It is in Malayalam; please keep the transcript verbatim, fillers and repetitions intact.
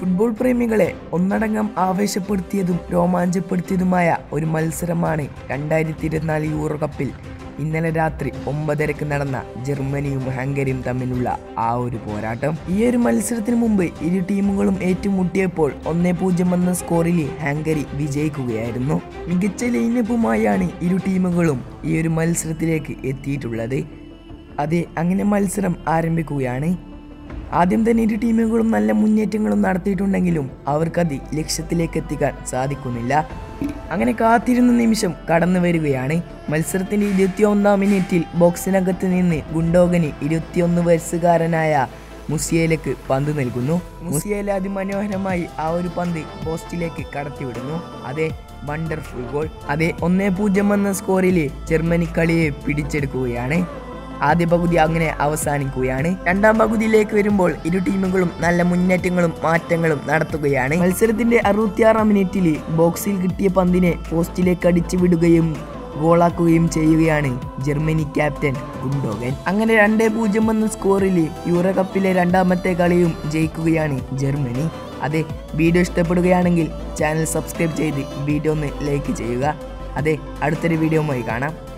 ഫുട്ബോൾ പ്രേമികളെ ഒന്നടങ്കം ആവേശപ്പെടുത്തിയതും രോമാഞ്ചപ്പെടുത്തിയതുമായ ഒരു മത്സരമാണ് രണ്ടായിരത്തി ഇരുപത്തിനാല് യൂറോ കപ്പിൽ ഇന്നലെ രാത്രി ഒമ്പതരക്ക് നടന്ന ജർമ്മനിയും ഹംഗറിയും തമ്മിലുള്ള ആ ഒരു പോരാട്ടം. ഈ ഒരു മത്സരത്തിന് മുമ്പ് ഇരു ടീമുകളും ഏറ്റുമുട്ടിയപ്പോൾ ഒന്നേ പൂജ്യം എന്ന സ്കോറിൽ ഹംഗറി വിജയിക്കുകയായിരുന്നു. മികച്ച ലൈനപ്പുമായാണ് ഇരു ടീമുകളും ഈ ഒരു മത്സരത്തിലേക്ക് എത്തിയിട്ടുള്ളത്. അതെ, അങ്ങനെ മത്സരം ആരംഭിക്കുകയാണ്. ആദ്യം തന്നെ ഇരു ടീമുകളും നല്ല മുന്നേറ്റങ്ങളും നടത്തിയിട്ടുണ്ടെങ്കിലും അവർക്കത് ലക്ഷ്യത്തിലേക്ക് എത്തിക്കാൻ സാധിക്കുന്നില്ല. അങ്ങനെ കാത്തിരുന്ന നിമിഷം കടന്നു വരികയാണ്. മത്സരത്തിന്റെ ഇരുപത്തി ഒന്നാം മിനിറ്റിൽ ബോക്സിനകത്ത് നിന്ന് ഗുണ്ടോഗന് ഇരുപത്തിയൊന്ന് വയസ്സുകാരനായ മുസിയേലക്ക് പന്ത് നൽകുന്നു. മുസിയേല അതിമനോഹരമായി ആ ഒരു പന്ത് പോസ്റ്റിലേക്ക് കടത്തിവിടുന്നു. അതെ, വണ്ടർഫുൾ ഗോൾ. അതെ, ഒന്നേ പൂജ്യം എന്ന സ്കോറിൽ ജർമ്മനി കളിയെ പിടിച്ചെടുക്കുകയാണ്. ആദ്യ പകുതി അങ്ങനെ അവസാനിക്കുകയാണ്. രണ്ടാം പകുതിയിലേക്ക് വരുമ്പോൾ ഇരു ടീമുകളും നല്ല മുന്നേറ്റങ്ങളും മാറ്റങ്ങളും നടത്തുകയാണ്. മത്സരത്തിന്റെ അറുപത്തിയാറാം മിനിറ്റിൽ ബോക്സിൽ കിട്ടിയ പന്തിനെ പോസ്റ്റിലേക്ക് അടിച്ചു വിടുകയും ഗോളാക്കുകയും ചെയ്യുകയാണ് ജർമ്മനി ക്യാപ്റ്റൻ ഗുണ്ടോഗൻ. അങ്ങനെ രണ്ടേ പൂജ്യം എന്ന സ്കോറിൽ യൂറോ കപ്പിലെ രണ്ടാമത്തെ കളിയും ജയിക്കുകയാണ് ജർമ്മനി. അതെ, വീഡിയോ ഇഷ്ടപ്പെടുകയാണെങ്കിൽ ചാനൽ സബ്സ്ക്രൈബ് ചെയ്ത് വീഡിയോ ഒന്ന് ലൈക്ക് ചെയ്യുക. അതെ, അടുത്തൊരു വീഡിയോയുമായി കാണാം.